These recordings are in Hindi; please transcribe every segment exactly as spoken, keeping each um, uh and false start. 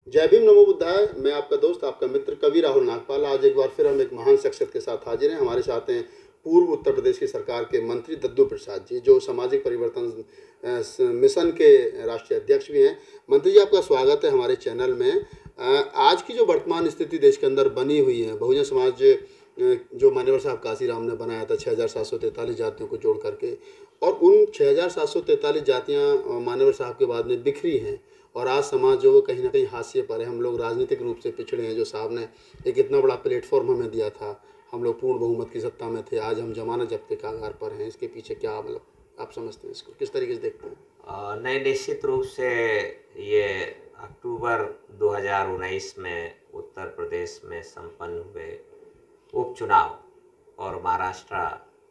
जय भीम, नमो बुद्धाय। मैं आपका दोस्त, आपका मित्र कवि राहुल नागपाल। आज एक बार फिर हम एक महान शख्सियत के साथ हाजिर हैं। हमारे साथ हैं पूर्व उत्तर प्रदेश की सरकार के मंत्री दद्दू प्रसाद जी, जो सामाजिक परिवर्तन अ, स- मिशन के राष्ट्रीय अध्यक्ष भी हैं। मंत्री जी, आपका स्वागत है हमारे चैनल में। अ, आज की जो वर्तमान स्थिति देश के अंदर बनी हुई है, बहुजन समाज अ, जो मान्यवर साहब काशीराम ने बनाया था छः हज़ार सात सौ तैंतालीस जातियों को जोड़ करके, और उन छः हज़ार सात सौ तैंतालीस जातियाँ मान्यवर साहब के बाद में बिखरी हैं। और आज समाज जो वो कहीं ना कहीं हाशिए पर है। हम लोग राजनीतिक रूप से पिछड़े हैं। जो साहब ने एक इतना बड़ा प्लेटफॉर्म हमें दिया था, हम लोग पूर्ण बहुमत की सत्ता में थे, आज हम जमानत जब्त के कगार पर हैं। इसके पीछे क्या मतलब आप समझते हैं, इसको किस तरीके से देखते हैं? अ, नहीं, निश्चित रूप से ये अक्टूबर दो हज़ार उन्नीस में उत्तर प्रदेश में संपन्न हुए उपचुनाव और महाराष्ट्र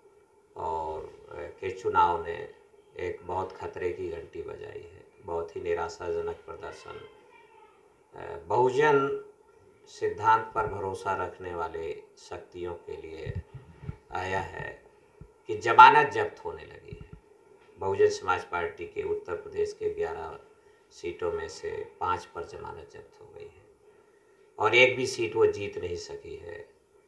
और अ, के चुनाव ने एक बहुत खतरे की घंटी बजाई है। बहुत ही निराशाजनक प्रदर्शन अ, बहुजन सिद्धांत पर भरोसा रखने वाले शक्तियों के लिए आया है कि जमानत जब्त होने लगी है। बहुजन समाज पार्टी के उत्तर प्रदेश के ग्यारह सीटों में से पाँच पर जमानत जब्त हो गई है और एक भी सीट वो जीत नहीं सकी है।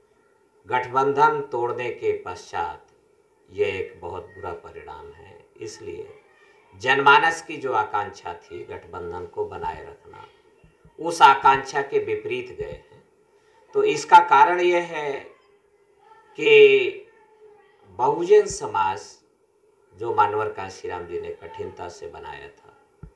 गठबंधन तोड़ने के पश्चात ये एक बहुत बुरा परिणाम है। इसलिए जनमानस की जो आकांक्षा थी गठबंधन को बनाए रखना, उस आकांक्षा के विपरीत गए हैं। तो इसका कारण यह है कि बहुजन समाज जो मानवर काशीराम जी ने कठिनता से बनाया था,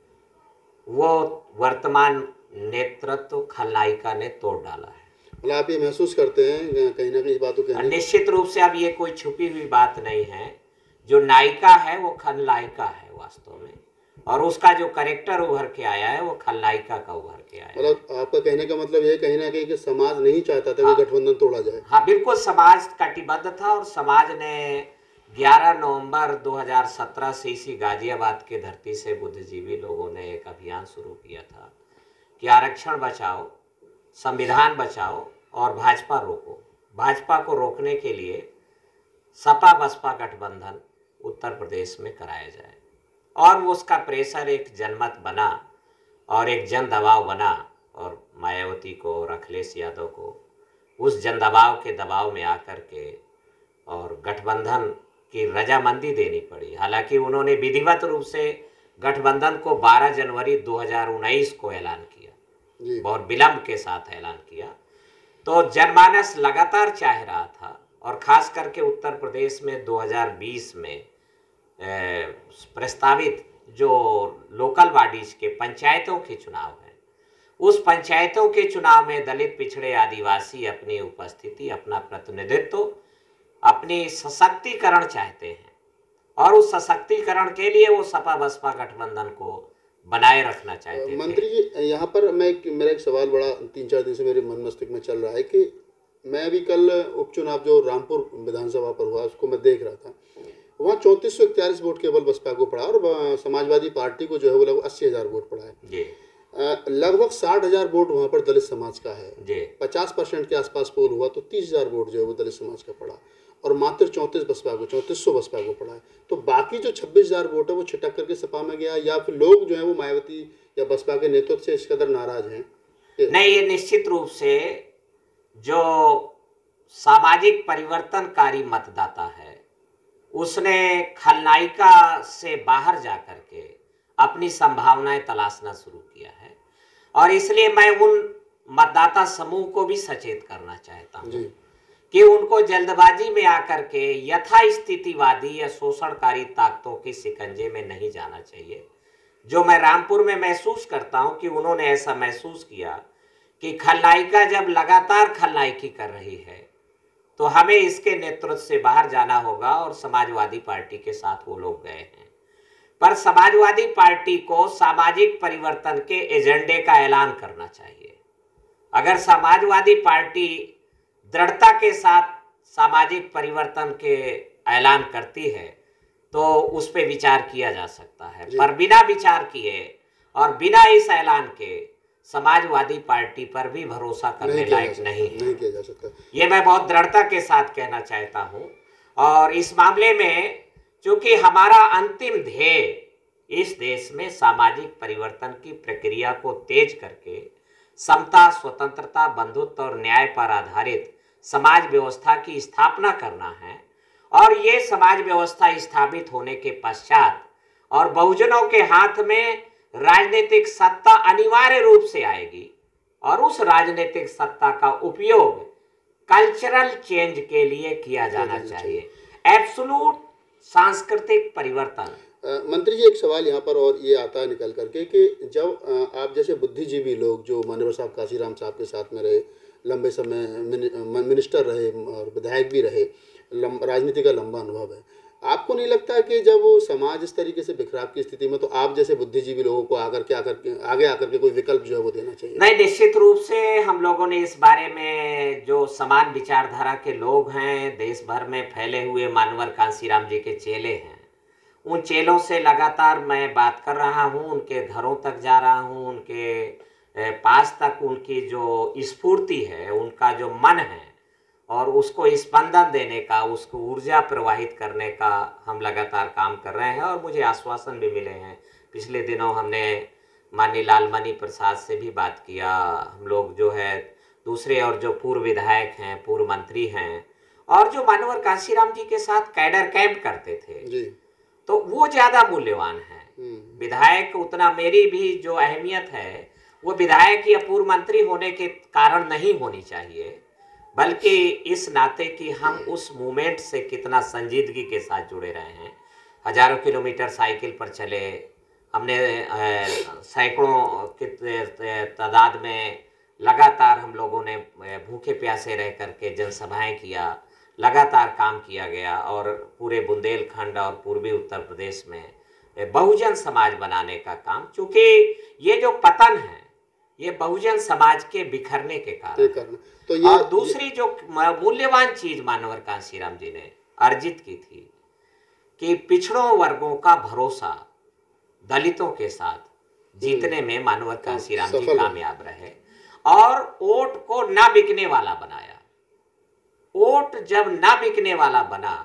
वो वर्तमान नेतृत्व खलनायिका ने तोड़ डाला है। मतलब आप ये महसूस करते हैं कहीं ना कहीं इस बातों के? निश्चित रूप से अब ये कोई छुपी हुई बात नहीं है। जो नायिका है वो खलनायिका है वास्तव में, और उसका जो करेक्टर उभर के आया है वो खलनायिका का उभर के आया है। मतलब आपका कहने का मतलब ये कहीं ना कहीं कि समाज नहीं चाहता था हाँ, कि गठबंधन तोड़ा जाए। हाँ बिल्कुल, समाज कटिबद्ध था और समाज ने ग्यारह नवंबर दो हज़ार सत्रह से इसी गाजियाबाद के धरती से बुद्धिजीवी लोगों ने एक अभियान शुरू किया था कि आरक्षण बचाओ, संविधान बचाओ और भाजपा रोको। भाजपा को रोकने के लिए सपा बसपा गठबंधन उत्तर प्रदेश में कराया जाए, और उसका प्रेशर एक जनमत बना और एक जन दबाव बना, और मायावती को और अखिलेश यादव को उस जन दबाव के दबाव में आकर के और गठबंधन की रजामंदी देनी पड़ी। हालांकि उन्होंने विधिवत रूप से गठबंधन को बारह जनवरी दो हज़ार उन्नीस को ऐलान किया, बहुत विलंब के साथ ऐलान किया। तो जनमानस लगातार चाह रहा था, और खास करके उत्तर प्रदेश में दो हज़ार बीस में प्रस्तावित जो लोकल बॉडीज के पंचायतों के चुनाव हैं, उस पंचायतों के चुनाव में दलित, पिछड़े, आदिवासी अपनी उपस्थिति, अपना प्रतिनिधित्व, अपनी सशक्तिकरण चाहते हैं, और उस सशक्तिकरण के लिए वो सपा बसपा गठबंधन को बनाए रखना चाहते थे। मंत्री जी, यहाँ पर मैं एक मेरा एक सवाल बड़ा तीन चार दिन से मेरे मन मस्तिष्क में चल रहा है कि मैं भी कल उपचुनाव जो रामपुर विधानसभा पर हुआ उसको मैं देख रहा था। वहाँ चौंतीस सौ इकतालीस वोट केवल बसपा को पड़ा, और समाजवादी पार्टी को जो है वो लगभग अस्सी हज़ार वोट पड़ा है जी। लगभग साठ हज़ार वोट वहाँ पर दलित समाज का है जी। पचास परसेंट के आसपास पोल हुआ तो तीस हज़ार वोट जो है वो दलित समाज का पड़ा, और मात्र चौंतीस बसपा को चौंतीस सौ बसपा को पड़ा है। तो बाकी जो छब्बीस हज़ार वोट है वो छिटक करके सपा में गया, या फिर लोग जो है वो मायावती या बसपा के नेतृत्व से इस कदर नाराज हैं? नहीं, ये निश्चित रूप से जो सामाजिक परिवर्तनकारी मतदाता है उसने खलनायिका से बाहर जाकर के अपनी संभावनाएं तलाशना शुरू किया है, और इसलिए मैं उन मतदाता समूह को भी सचेत करना चाहता हूँ कि उनको जल्दबाजी में आकर के यथास्थितिवादी या शोषणकारी ताकतों के शिकंजे में नहीं जाना चाहिए। जो मैं रामपुर में महसूस करता हूँ कि उन्होंने ऐसा महसूस किया कि खलनायिका जब लगातार खलनायकी कर रही है तो हमें इसके नेतृत्व से बाहर जाना होगा, और समाजवादी पार्टी के साथ वो लोग गए हैं। पर समाजवादी पार्टी को सामाजिक परिवर्तन के एजेंडे का ऐलान करना चाहिए। अगर समाजवादी पार्टी दृढ़ता के साथ सामाजिक परिवर्तन के ऐलान करती है तो उस पर विचार किया जा सकता है, पर बिना विचार किए और बिना इस ऐलान के समाजवादी पार्टी पर भी भरोसा करने लायक नहीं है। नहीं किया जा सकता। ये मैं बहुत दृढ़ता के साथ कहना चाहता हूँ। और इस मामले में चूंकि हमारा अंतिम ध्येय इस देश में सामाजिक परिवर्तन की प्रक्रिया को तेज करके समता, स्वतंत्रता, बंधुत्व और न्याय पर आधारित समाज व्यवस्था की स्थापना करना है। और ये समाज व्यवस्था स्थापित होने के पश्चात और बहुजनों के हाथ में राजनीतिक सत्ता अनिवार्य रूप से आएगी और उस राजनीतिक सत्ता का उपयोग कल्चरल चेंज के लिए किया जाना चाहिए, एब्सोल्यूट सांस्कृतिक परिवर्तन। मंत्री जी, एक सवाल यहाँ पर और ये आता है निकल करके कि जब आप जैसे बुद्धिजीवी लोग जो माननीय साहब काशीराम साहब के साथ में रहे, लंबे समय मिनिस्टर रहे और विधायक भी रहे, राजनीति का लंबा अनुभव है, आपको नहीं लगता कि जब वो समाज इस तरीके से बिखराव की स्थिति में, तो आप जैसे बुद्धिजीवी लोगों को आकर के आकर के आगे आकर के कोई विकल्प जो है वो देना चाहिए? नहीं, निश्चित रूप से हम लोगों ने इस बारे में, जो समान विचारधारा के लोग हैं देश भर में फैले हुए मानवर कांशीराम जी के चेले हैं, उन चेलों से लगातार मैं बात कर रहा हूं, उनके घरों तक जा रहा हूं, उनके पास तक उनकी जो स्फूर्ति है, उनका जो मन है और उसको स्पंदन देने का, उसको ऊर्जा प्रवाहित करने का हम लगातार काम कर रहे हैं। और मुझे आश्वासन भी मिले हैं। पिछले दिनों हमने माननीय लालमणि प्रसाद से भी बात किया, हम लोग जो है दूसरे और जो पूर्व विधायक हैं, पूर्व मंत्री हैं और जो मानवर कांशीराम जी के साथ कैडर कैंप करते थे जी, तो वो ज़्यादा मूल्यवान है। विधायक उतना, मेरी भी जो अहमियत है वो विधायक या पूर्व मंत्री होने के कारण नहीं होनी चाहिए, बल्कि इस नाते कि हम उस मूवमेंट से कितना संजीदगी के साथ जुड़े रहे हैं। हजारों किलोमीटर साइकिल पर चले, हमने सैकड़ों की तादाद में लगातार हम लोगों ने भूखे प्यासे रह करके जनसभाएं किया, लगातार काम किया गया और पूरे बुंदेलखंड और पूर्वी उत्तर प्रदेश में बहुजन समाज बनाने का काम, चूँकि ये जो पतन है ये बहुजन समाज के बिखरने के कारण। तो ये, और दूसरी जो मूल्यवान चीज मानवर कांशीराम जी ने अर्जित की थी कि पिछड़ों वर्गों का भरोसा दलितों के साथ जीतने में मानवर कांशीराम जी कामयाब रहे और वोट को ना बिकने वाला बनाया। वोट जब ना बिकने वाला बना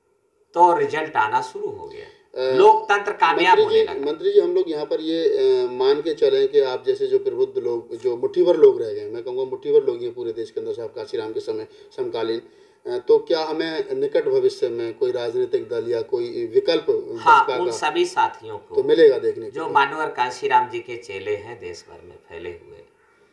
तो रिजल्ट आना शुरू हो गया, लोकतंत्र कामयाब होने लगा। मंत्री जी, हम लोग यहाँ पर ये आ, मान के चलें कि आप जैसे जो प्रबुद्ध लोग, जो मुट्ठीभर लोग रह गए, मैं कहूँगा मुट्ठीभर लोग ये पूरे देश के अंदर साहब काशीराम के समय समकालीन, तो क्या हमें निकट भविष्य में कोई राजनीतिक दल या कोई विकल्प, हाँ, उन सभी साथियों को तो मिलेगा देखने जो मानवर कांशीराम जी के चेले हैं देश भर में फैले हुए,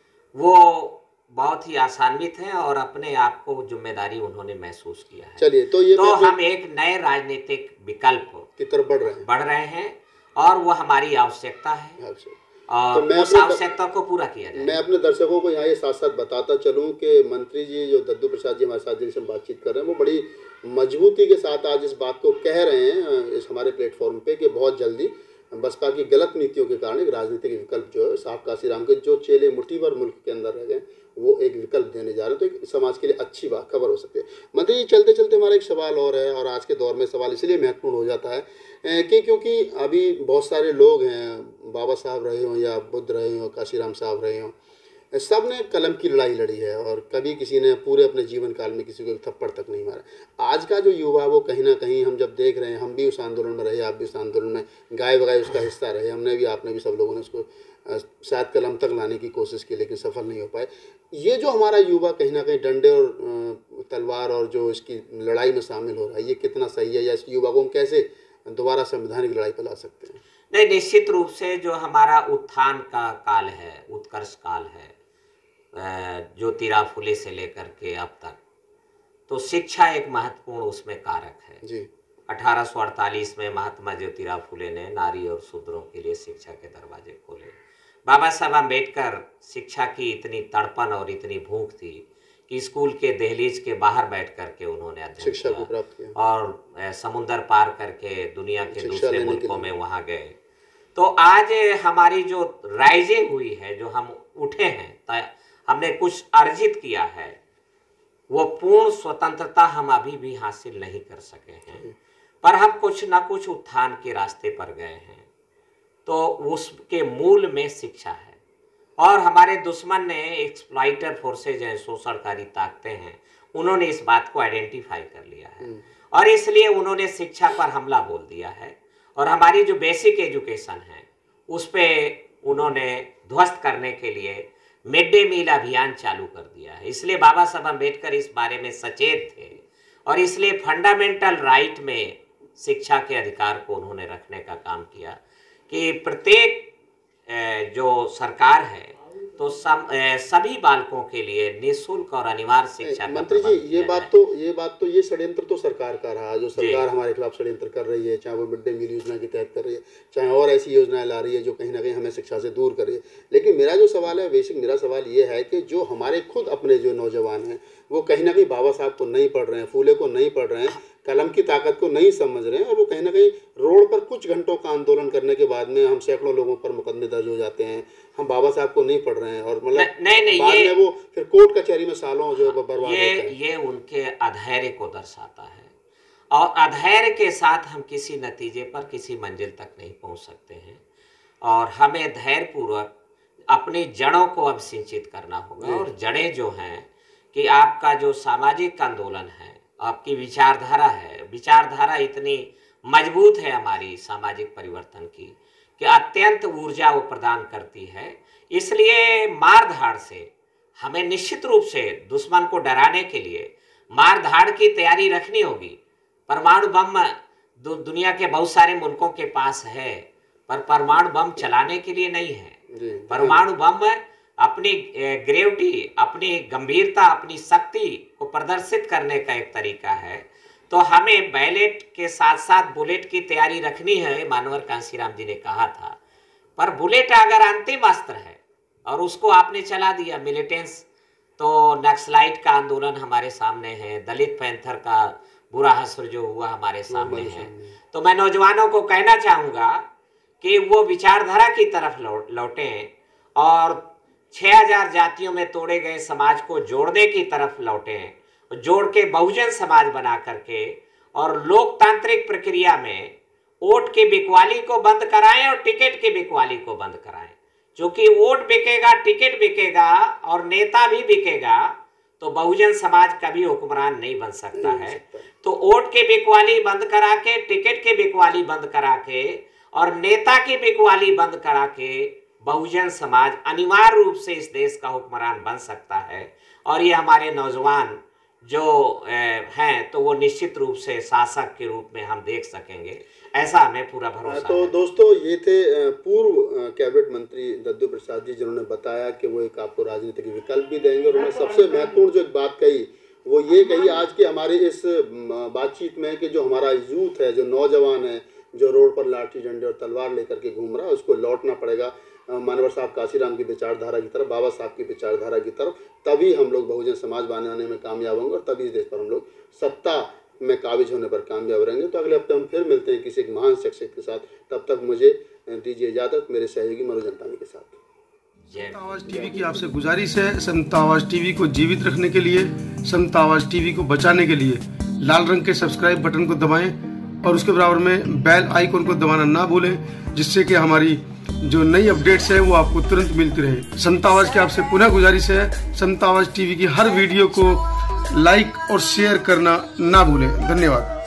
वो बहुत ही आसान्वित हैं और अपने आप को जिम्मेदारी उन्होंने महसूस किया है। चलिए, तो ये तो हम एक नए राजनीतिक विकल्प की तरफ बढ़ रहे हैं बढ़ रहे हैं और वो हमारी आवश्यकता है और तो उस आवश्यकता को पूरा किया जाए। मैं अपने दर्शकों को यहाँ ये साथ साथ बताता चलूँ कि मंत्री जी जो दद्दू प्रसाद जी हमारे साथ जिनसे बातचीत कर रहे हैं, वो बड़ी मजबूती के साथ आज इस बात को कह रहे हैं इस हमारे प्लेटफॉर्म पे कि बहुत जल्दी बसपा की गलत नीतियों के कारण एक राजनीतिक विकल्प जो है साहब काशीराम के जो चेले मुट्ठीभर मुल्क के अंदर रह गए, वो एक विकल्प देने जा रहे हैं, तो एक समाज के लिए अच्छी बात खबर हो सकती है। मंत्री जी, चलते चलते हमारा एक सवाल और है, और आज के दौर में सवाल इसलिए महत्वपूर्ण हो जाता है कि क्योंकि अभी बहुत सारे लोग हैं, बाबा साहब रहे हों या बुद्ध रहे हों, काशीराम साहब रहे हों, सब ने कलम की लड़ाई लड़ी है और कभी किसी ने पूरे अपने जीवन काल में किसी को थप्पड़ तक नहीं मारा। आज का जो युवा वो कहीं ना कहीं हम जब देख रहे हैं, हम भी उस आंदोलन में रहे, आप भी उस आंदोलन में गाय बगाए उसका हिस्सा रहे, हमने भी, आपने भी, सब लोगों ने उसको शायद कलम तक लाने की कोशिश की लेकिन सफल नहीं हो पाए। ये जो हमारा युवा कहीं ना कहीं डंडे और तलवार और जो इसकी लड़ाई में शामिल हो रहा है, ये कितना सही है, या इस युवा को हम कैसे दोबारा संवैधानिक लड़ाई पर ला सकते हैं? नहीं, निश्चित रूप से जो हमारा उत्थान का काल है, उत्कर्ष काल है, ज्योतिराव फुले से लेकर के अब तक, तो शिक्षा एक महत्वपूर्ण उसमें कारक है जी। अठारह सौ अड़तालीस में महात्मा ज्योतिराव फुले ने नारी और शूद्रों के लिए शिक्षा के दरवाजे खोले। बाबा साहब अम्बेडकर, शिक्षा की इतनी तड़पन और इतनी भूख थी कि स्कूल के दहलीज के बाहर बैठ करके उन्होंने अध्ययन शिक्षा को प्राप्त किया और समुद्र पार करके दुनिया के दूसरे मुल्कों में वहाँ गए। तो आज हमारी जो राइजिंग हुई है, जो हम उठे हैं, हमने कुछ अर्जित किया है, वो पूर्ण स्वतंत्रता हम अभी भी हासिल नहीं कर सके हैं, पर हम कुछ ना कुछ उत्थान के रास्ते पर गए हैं। तो उसके मूल में शिक्षा है और हमारे दुश्मन ने, एक्सप्लॉइटर फोर्सेज हैं, शोषणकारी ताकतें हैं, उन्होंने इस बात को आइडेंटिफाई कर लिया है और इसलिए उन्होंने शिक्षा पर हमला बोल दिया है और हमारी जो बेसिक एजुकेशन है उस पर उन्होंने ध्वस्त करने के लिए मिड डे मील अभियान चालू कर दिया है। इसलिए बाबा साहब अम्बेडकर इस बारे में सचेत थे और इसलिए फंडामेंटल राइट में शिक्षा के अधिकार को उन्होंने रखने का काम किया कि प्रत्येक जो सरकार है तो सब सभी बालकों के लिए निःशुल्क और अनिवार्य शिक्षा का मंत्री जी ये बात तो ये बात तो ये षड्यंत्र तो सरकार का रहा, जो सरकार हमारे खिलाफ षड्यंत्र कर रही है, चाहे वो मिड डे मील योजना के तहत कर रही है, चाहे और ऐसी योजनाएं ला रही है जो कहीं ना कहीं हमें शिक्षा से दूर कर रही है। लेकिन मेरा जो सवाल है, बेसिक मेरा सवाल ये है कि जो हमारे खुद अपने जो नौजवान हैं वो कहीं ना कहीं बाबा साहब को नहीं पढ़ रहे हैं, फूले को नहीं पढ़ रहे हैं, कलम की ताकत को नहीं समझ रहे हैं, और वो कहीं ना कहीं रोड पर कुछ घंटों का आंदोलन करने के बाद में हम सैकड़ों लोगों पर मुकदमे दर्ज हो जाते हैं, हम बाबा साहब को नहीं पढ़ रहे हैं, और मतलब नहीं नहीं बाद ये में वो फिर कोर्ट कचहरी में सालों जो बर्बाद होते ये हैं। ये उनके अधैर्य को दर्शाता है, और अधैर्य के साथ हम किसी नतीजे पर, किसी मंजिल तक नहीं पहुंच सकते हैं, और हमें धैर्यपूर्वक अपनी जड़ों को अब सिंचित करना होगा। और जड़ें जो हैं कि आपका जो सामाजिक आंदोलन है, आपकी विचारधारा है, विचारधारा इतनी मजबूत है हमारी सामाजिक परिवर्तन की कि अत्यंत ऊर्जा वो प्रदान करती है। इसलिए मार धाड़ से हमें निश्चित रूप से दुश्मन को डराने के लिए मार धाड़ की तैयारी रखनी होगी। परमाणु बम दु, दुनिया के बहुत सारे मुल्कों के पास है, पर परमाणु बम चलाने के लिए नहीं है। परमाणु बम अपनी ग्रेविटी, अपनी गंभीरता, अपनी शक्ति को प्रदर्शित करने का एक तरीका है। तो हमें बैलेट के साथ साथ बुलेट की तैयारी रखनी है, मानवर कांशीराम जी ने कहा था। पर बुलेट अगर अंतिम अस्त्र है और उसको आपने चला दिया मिलिटेंस, तो नक्सलाइट का आंदोलन हमारे सामने है, दलित पैंथर का बुरा हश्र जो हुआ हमारे सामने है। तो मैं नौजवानों को कहना चाहूँगा कि वो विचारधारा की तरफ लौटें और छः हजार जातियों में तोड़े गए समाज को जोड़ने की तरफ लौटें, जोड़ के बहुजन समाज बना करके और लोकतांत्रिक प्रक्रिया में वोट की बिकवाली को बंद कराएं और टिकट की बिकवाली को बंद कराएं। क्योंकि वोट बिकेगा, टिकट बिकेगा और नेता भी बिकेगा, तो बहुजन समाज कभी हुक्मरान नहीं बन सकता है। तो वोट की बिकवाली बंद करा के, टिकट की बिकवाली बंद करा के और नेता की बिकवाली बंद करा के बहुजन समाज अनिवार्य रूप से इस देश का हुक्मरान बन सकता है। और ये हमारे नौजवान जो हैं तो वो निश्चित रूप से शासक के रूप में हम देख सकेंगे, ऐसा हमें पूरा भरोसा तो है। दोस्तों ये थे पूर्व कैबिनेट मंत्री दद्दू प्रसाद जी, जिन्होंने बताया कि वो एक आपको राजनीतिक विकल्प भी देंगे। और उन्होंने सबसे महत्वपूर्ण जो एक बात कही वो ये कही आज के हमारे इस बातचीत में कि जो हमारा यूथ है, जो नौजवान है, जो रोड पर लाठी डंडे और तलवार लेकर के घूम रहा है, उसको लौटना पड़ेगा मानवर साहब काशीराम की विचारधारा की तरफ, बाबा साहब की विचारधारा की तरफ। तभी हम लोग बहुजन समाज बनाने में कामयाब होंगे और तभी इस देश पर हम लोग सत्ता में काबिज होने पर कामयाब रहेंगे। तो अगले हफ्ते हम फिर मिलते हैं किसी एक महान शख्सियत के साथ। तब तक मुझे दीजिए इजाज़त, मेरे सहयोगी मनोज अंतानी के साथ। समता आवाज़ टीवी की आपसे गुजारिश है, समता आवाज़ टीवी को जीवित रखने के लिए, समता आवाज़ टीवी को बचाने के लिए लाल रंग के सब्सक्राइब बटन को दबाएं और उसके बराबर में बेल आइकन को दबाना ना भूलें, जिससे कि हमारी जो नई अपडेट्स है वो आपको तुरंत मिलती रहे। समता आवाज़ की आपसे पुनः गुजारिश है, समता आवाज़ टीवी की हर वीडियो को लाइक और शेयर करना ना भूलें। धन्यवाद।